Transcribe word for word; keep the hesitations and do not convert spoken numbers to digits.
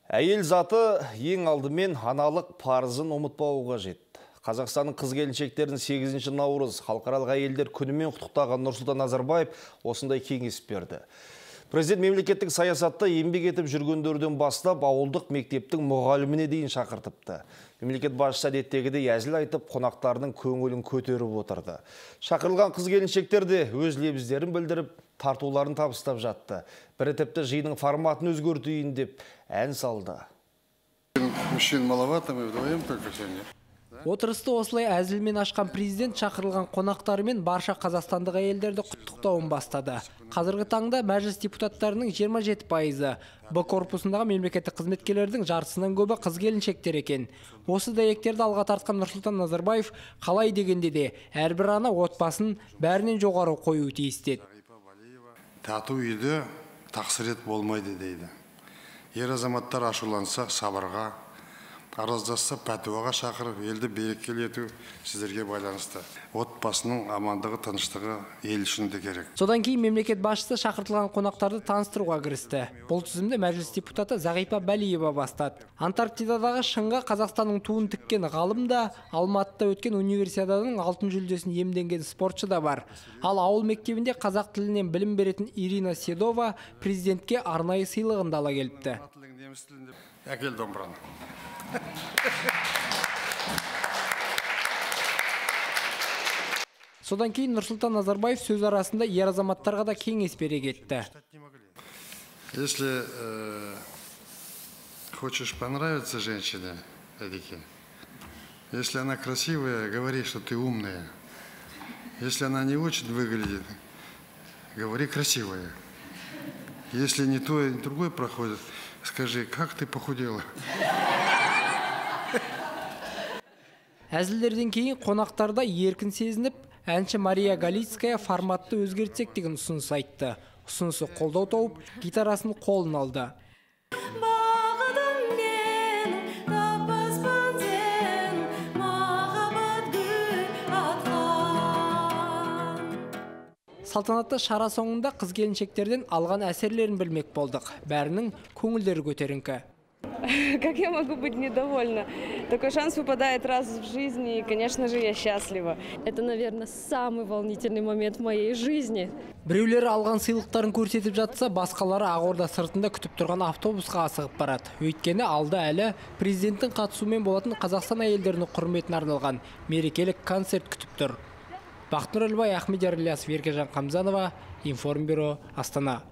Әйел заты ең алдымен аналық парызын ұмытпауы қажет. Қазақстанның қыз-келіншектерін сегізінші наурыз халықаралық әйелдер күнімен құттықтаған Нұрсұлтан Назарбаев осындай кеңес берді. Президент мемлекеттік саясатта еңбек етіп жүргендерден бастап ауылдық мектептің мұғаліміне дейін шақыртыпты. Мемлекет басшысы әдеттегідей әзіл айтып, қонақтардың көңілін көтеріп отырды. Шақырылған қыз-келіншектер де өз лебіздерін білдіріп, тартуларын табыстап жатты. Бірі тіпті жиынның форматын өзгертейін деп ән салды. Мужчин маловато, мы вдвоем только сегодня. Отырысты осылай әзілмен ашқан президент шақырылған қонақтарымен барша қазақстандық әйелдерді құттықтауын бастады. Қазіргі таңда мәжіліс депутаттарының жиырма жеті пайызы Б корпусындағы мемлекеттік қызметкерлердің жартысынан көбі қыз-келіншектер екен. Осы дәйектерді алға тартқан Нұрсұлтан Назарбаев қалай дегенде де әрбір ана отбасын бәрінен жоғары қоюы тиіс деді. Тату үйде тақсырет болмайды дейді. Ер азаматтар ашуланса сабырға, араздасса пәтуаға шақырып, елді берекелі ету сіздерге байланысты. Отбасының амандығы, тыныштығы ел үшін де керек. Содан кейін мемлекет басшысы шақыртылған қонақтарды таныстыруға кірісті. Бұл тізімді мәжіліс депутаты Зағипа Бәлиева бастады. Антарктидадағы шыңға Қазақстанның туын тіккен ғалым да, Алматыда өткен универсиаданың алтын жүлдесін иемденген спортшы да бар. Ал ауыл мектебінде қазақ тілінен білім беретін Ирина Седова президентке арнайы сыйлығын ала келіпті. Әкел домбыраны. Содан кейін Нұрсұлтан Назарбаев сөз арасында ер азаматтарға да кеңес бере кетті. Если э, хочешь понравиться женщине, Эдике, если она красивая, говори, что ты умная. Если она не очень выглядит, говори красивая. Если не то, и другой проходит, скажи, как ты похудела. Әзілдерден кейін қонақтарда еркін сезініп, әнші Мария Галицкая форматты өзгертсек деген ұсыныс айтты. Ұсынысы қолдау тауып, гитарасын қолын алды. Салтанатты шара соңында қыз-келіншектерден алған әсерлерін білмек болдық. Бәрінің көңілдері көтеріңкі. Как я могу быть недовольна? Такой шанс выпадает раз в жизни, и, конечно же, я счастлива. Это, наверное, самый волнительный момент в моей жизни. Біреулері алған сыйлықтарын көрсетіп жатса, басқалары Ақорда сыртында күтіп тұрған автобусқа асығып барады. Өйткені алда әлі президенттің қатысуымен болатын Қазақстан әйелдерінің құрметіне арналған мерекелік концерт күтіп тұр. Бақтнұр Әлбай, Ахмедияр Ильясов, Еркежан Қамзанова, Информбюро, Астана.